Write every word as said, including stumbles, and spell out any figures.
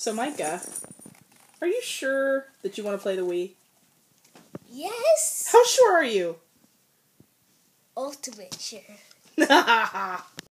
So, Micah, are you sure that you want to play the Wii? Yes. How sure are you? Ultimate sure.